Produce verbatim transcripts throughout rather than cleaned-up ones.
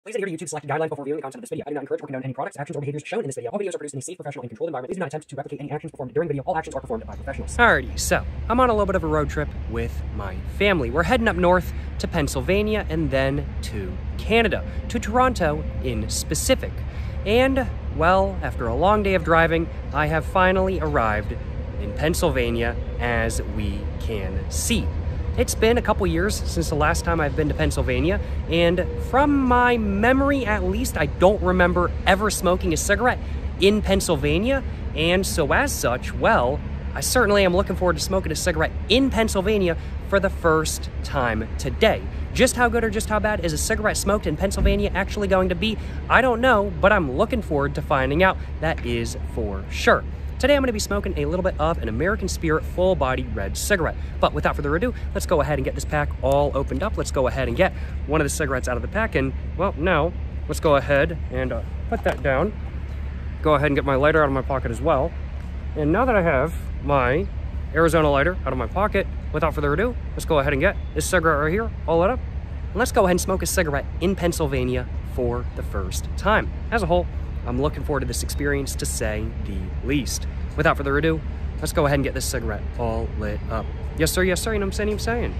Please adhere to YouTube's selected guidelines before viewing the content of this video. I do not encourage or condone any products, actions, or behaviors shown in this video. All videos are produced in a safe, professional, and controlled environment. Please do not attempt to replicate any actions performed during video. All actions are performed by professionals. Alrighty, so I'm on a little bit of a road trip with my family. We're heading up north to Pennsylvania and then to Canada, to Toronto in specific. And, well, after a long day of driving, I have finally arrived in Pennsylvania, as we can see. It's been a couple years since the last time I've been to Pennsylvania, and from my memory at least, I don't remember ever smoking a cigarette in Pennsylvania, and so as such, well, I certainly am looking forward to smoking a cigarette in Pennsylvania for the first time today. Just how good or just how bad is a cigarette smoked in Pennsylvania actually going to be? I don't know, but I'm looking forward to finding out. That is for sure. Today I'm going to be smoking a little bit of an American Spirit full-body red cigarette. But without further ado, let's go ahead and get this pack all opened up. Let's go ahead and get one of the cigarettes out of the pack. And, well, now, let's go ahead and uh, put that down. Go ahead and get my lighter out of my pocket as well. And now that I have my Arizona lighter out of my pocket, without further ado, let's go ahead and get this cigarette right here, all lit up. And let's go ahead and smoke a cigarette in Pennsylvania for the first time. As a whole, I'm looking forward to this experience, to say the least. Without further ado, let's go ahead and get this cigarette all lit up. Yes, sir, yes, sir, you know what I'm saying, I'm saying.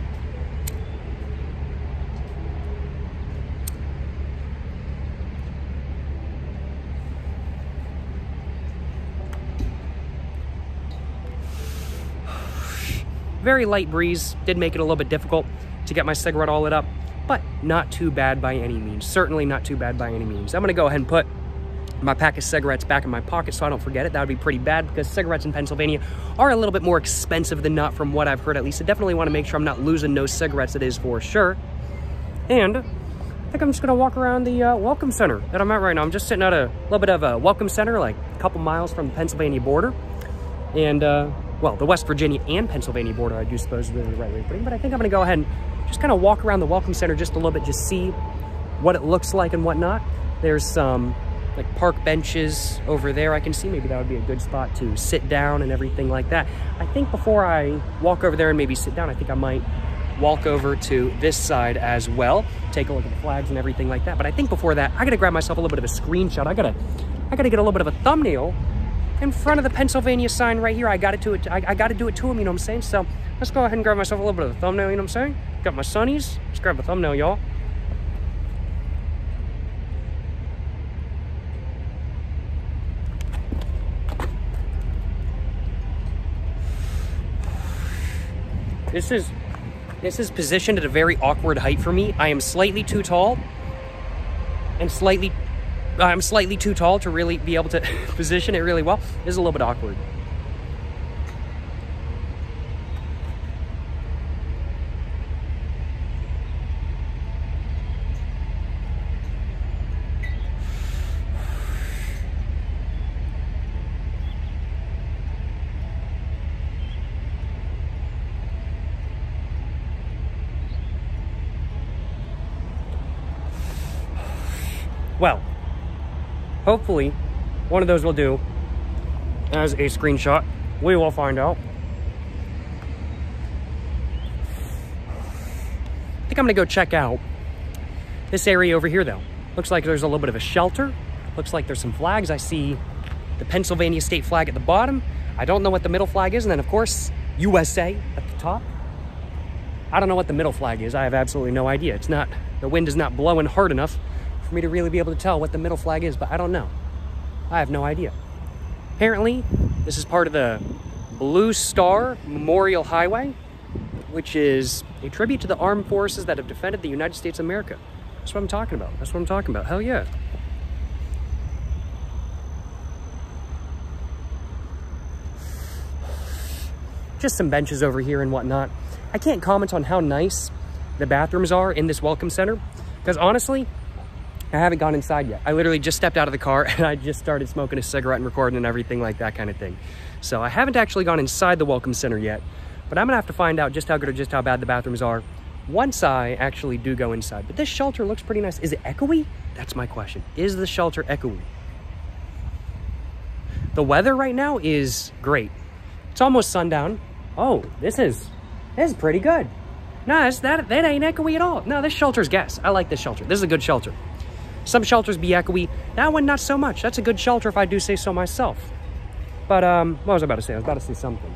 Very light breeze, did make it a little bit difficult to get my cigarette all lit up, but not too bad by any means. Certainly not too bad by any means. I'm gonna go ahead and put my pack of cigarettes back in my pocket so I don't forget it. That would be pretty bad because cigarettes in Pennsylvania are a little bit more expensive than not, from what I've heard at least. I definitely want to make sure I'm not losing those cigarettes, it is for sure. And I think I'm just going to walk around the uh, Welcome Center that I'm at right now. I'm just sitting at a little bit of a Welcome Center, like a couple miles from the Pennsylvania border. And, uh, well, the West Virginia and Pennsylvania border, I do suppose is the right way of putting it. But I think I'm going to go ahead and just kind of walk around the Welcome Center just a little bit, just see what it looks like and whatnot. There's some like park benches over there I can see. Maybe that would be a good spot to sit down and everything like that. I think before I walk over there and maybe sit down, I think I might walk over to this side as well, take a look at the flags and everything like that. But I think before that, I gotta grab myself a little bit of a screenshot. I gotta, I gotta get a little bit of a thumbnail in front of the Pennsylvania sign right here. I gotta do it. I, I gotta do it to him. You know what I'm saying? So let's go ahead and grab myself a little bit of a thumbnail. You know what I'm saying? Got my sunnies. Let's grab a thumbnail, y'all. This is, this is positioned at a very awkward height for me. I am slightly too tall and slightly, I'm slightly too tall to really be able to position it really well. This is a little bit awkward. Well, hopefully one of those will do as a screenshot. We will find out. I think I'm gonna go check out this area over here though. Looks like there's a little bit of a shelter. Looks like there's some flags. I see the Pennsylvania state flag at the bottom. I don't know what the middle flag is. And then of course, U S A at the top. I don't know what the middle flag is. I have absolutely no idea. It's not, the wind is not blowing hard enough for me to really be able to tell what the middle flag is, but I don't know. I have no idea. Apparently, this is part of the Blue Star Memorial Highway, which is a tribute to the armed forces that have defended the United States of America. That's what I'm talking about. That's what I'm talking about. Hell yeah. Just some benches over here and whatnot. I can't comment on how nice the bathrooms are in this Welcome Center, because honestly, I haven't gone inside yet. I literally just stepped out of the car and I just started smoking a cigarette and recording and everything like that kind of thing. So I haven't actually gone inside the Welcome Center yet, but I'm gonna have to find out just how good or just how bad the bathrooms are once I actually do go inside. But this shelter looks pretty nice. Is it echoey? That's my question. Is the shelter echoey? The weather right now is great. It's almost sundown. Oh, this is, this is pretty good. No, it's, that, that ain't echoey at all. No, this shelter's gas. I like this shelter. This is a good shelter. Some shelters be echoey. That one, not so much. That's a good shelter if I do say so myself. But, um, what was I about to say? I was about to say something.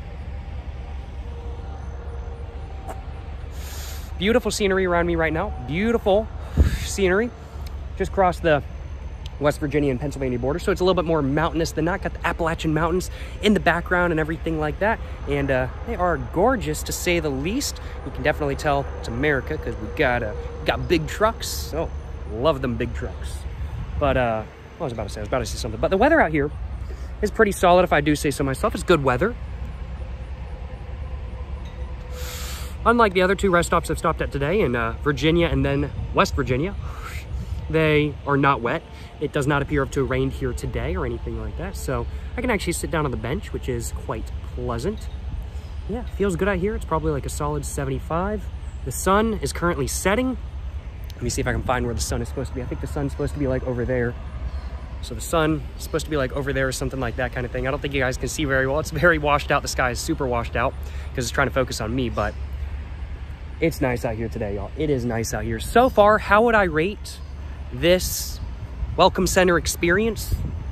Beautiful scenery around me right now. Beautiful scenery. Just crossed the West Virginia and Pennsylvania border, so it's a little bit more mountainous than that. Got the Appalachian Mountains in the background and everything like that, and uh, they are gorgeous to say the least. You can definitely tell it's America because we got uh, got big trucks. Oh, love them big trucks. But uh, what was I about to say? I was about to say something. But the weather out here is pretty solid, if I do say so myself. It's good weather. Unlike the other two rest stops I've stopped at today in uh, Virginia and then West Virginia, they are not wet. It does not appear to have rained here today or anything like that. So I can actually sit down on the bench, which is quite pleasant. Yeah, feels good out here. It's probably like a solid seventy-five. The sun is currently setting. Let me see if I can find where the sun is supposed to be. I think the sun's supposed to be like over there. So the sun is supposed to be like over there or something like that kind of thing. I don't think you guys can see very well. It's very washed out. The sky is super washed out because it's trying to focus on me, but it's nice out here today, y'all. It is nice out here. So far, how would I rate this Welcome Center experience?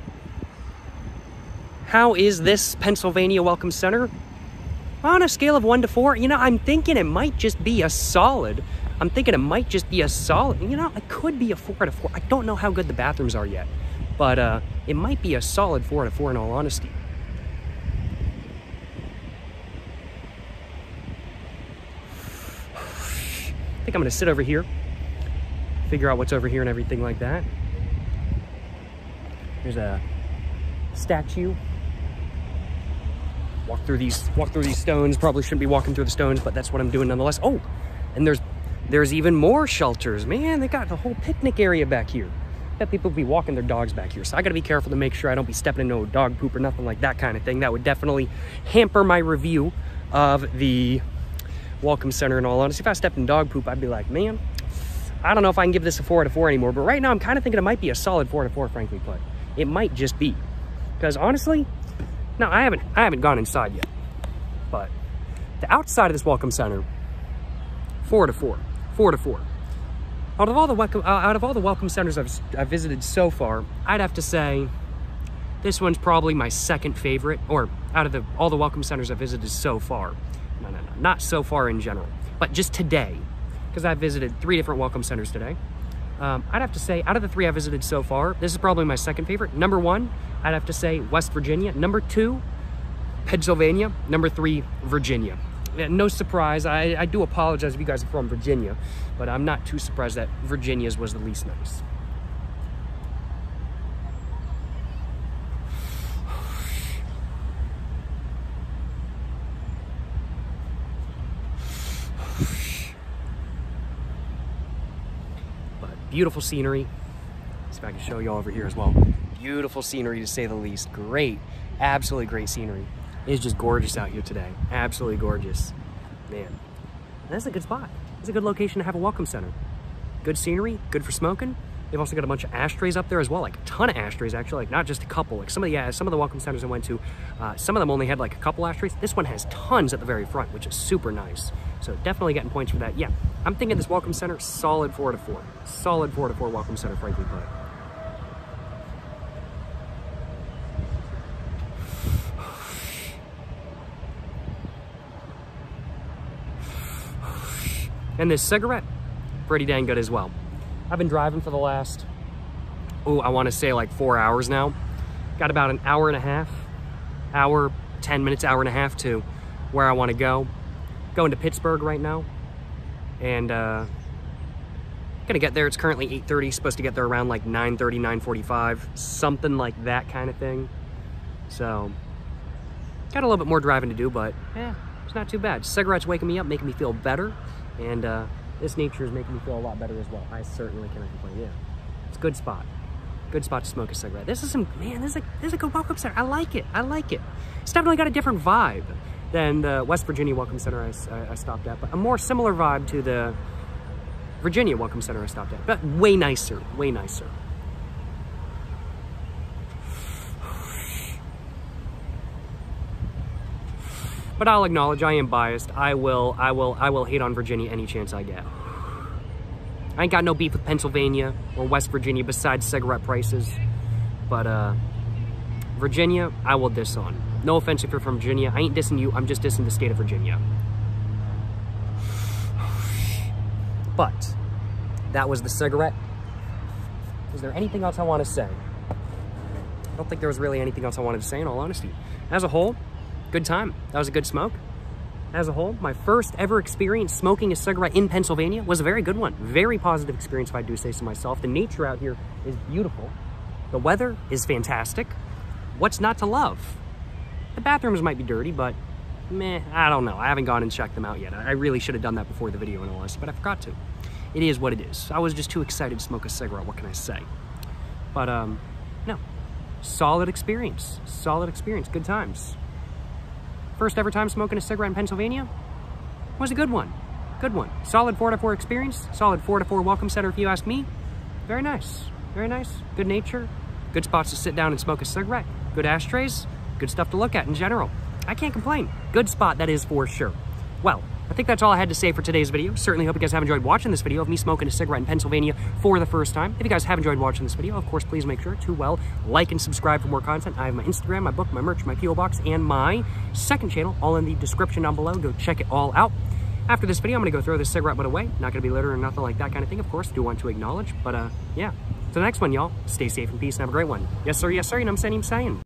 How is this Pennsylvania Welcome Center? On a scale of one to four, you know, I'm thinking it might just be a solid. I'm thinking it might just be a solid. You know, it could be a four out of four. I don't know how good the bathrooms are yet, but uh, it might be a solid four out of four in all honesty. I think I'm gonna sit over here, figure out what's over here and everything like that. There's a statue. Walk through these, walk through these stones. Probably shouldn't be walking through the stones, but that's what I'm doing nonetheless. Oh, and there's, there's even more shelters. Man, they got the whole picnic area back here. I bet people be walking their dogs back here. So I gotta be careful to make sure I don't be stepping into dog poop or nothing like that kind of thing. That would definitely hamper my review of the Welcome Center in all honesty. If I stepped in dog poop, I'd be like, man, I don't know if I can give this a four out of four anymore. But right now, I'm kind of thinking it might be a solid four out of four, frankly put. It might just be. Because honestly, no, I haven't I haven't gone inside yet. But the outside of this Welcome Center, four to four. Four to four. Out of all the welcome uh, out of all the Welcome Centers I've, I've visited so far, I'd have to say this one's probably my second favorite, or out of the all the Welcome Centers I've visited so far. No, no, no, not so far in general, but just today, because I've visited three different Welcome Centers today. Um, I'd have to say, out of the three I've visited so far, this is probably my second favorite. Number one, I'd have to say West Virginia. Number two, Pennsylvania. Number three, Virginia. No surprise, I, I do apologize if you guys are from Virginia, but I'm not too surprised that Virginia's was the least nice. Beautiful scenery. See if I can show you all over here as well. Beautiful scenery to say the least. Great, absolutely great scenery. It's just gorgeous out here today. Absolutely gorgeous. Man, that's a good spot. It's a good location to have a Welcome Center. Good scenery, good for smoking. They've also got a bunch of ashtrays up there as well, like a ton of ashtrays actually, like not just a couple. Like some of the yeah, some of the Welcome Centers I went to, uh, some of them only had like a couple ashtrays. This one has tons at the very front, which is super nice. So definitely getting points for that. Yeah, I'm thinking this Welcome Center, solid four to four. Solid four to four Welcome Center, frankly put. And this cigarette, pretty dang good as well. I've been driving for the last, oh, I want to say like four hours now. Got about an hour and a half, hour, ten minutes, hour and a half to where I want to go. Going to Pittsburgh right now. And uh, gonna get there. It's currently eight thirty, supposed to get there around like nine thirty, nine forty-five, something like that kind of thing. So, got a little bit more driving to do, but yeah, it's not too bad. Cigarettes waking me up, making me feel better. And uh, this nature is making me feel a lot better as well. I certainly cannot complain. Yeah, it's a good spot. Good spot to smoke a cigarette. This is some, man, this is a, this is a good Welcome Center. I like it. I like it. It's definitely got a different vibe than the West Virginia Welcome Center I, I stopped at, but a more similar vibe to the Virginia Welcome Center I stopped at, but way nicer, way nicer. But I'll acknowledge I am biased. I will, I will, I will hate on Virginia any chance I get. I ain't got no beef with Pennsylvania or West Virginia besides cigarette prices. But, uh, Virginia, I will diss on. No offense if you're from Virginia. I ain't dissing you. I'm just dissing the state of Virginia. But that was the cigarette. Is there anything else I want to say? I don't think there was really anything else I wanted to say, in all honesty. As a whole, good time. That was a good smoke. As a whole, my first ever experience smoking a cigarette in Pennsylvania was a very good one. Very positive experience, if I do say so myself. The nature out here is beautiful. The weather is fantastic. What's not to love? The bathrooms might be dirty, but meh, I don't know. I haven't gone and checked them out yet. I really should have done that before the video, in all honesty, but I forgot to. It is what it is. I was just too excited to smoke a cigarette. What can I say? But, um, no. Solid experience. Solid experience. Good times. First ever time smoking a cigarette in Pennsylvania was a good one. Good one. Solid four out of four experience. Solid four out of four welcome center, if you ask me. Very nice. Very nice. Good nature. Good spots to sit down and smoke a cigarette. Good ashtrays. Good stuff to look at in general. I can't complain. Good spot, that is for sure. Well, I think that's all I had to say for today's video. Certainly hope you guys have enjoyed watching this video of me smoking a cigarette in Pennsylvania for the first time. If you guys have enjoyed watching this video, of course, please make sure to, well, like and subscribe for more content. I have my Instagram, my book, my merch, my P O box, and my second channel all in the description down below. Go check it all out. After this video, I'm going to go throw this cigarette butt away. Not going to be litter or nothing like that kind of thing, of course. Do want to acknowledge. But, uh, yeah. To the next one, y'all. Stay safe and peace and have a great one. Yes, sir. Yes, sir. You know what I'm saying? I'm saying.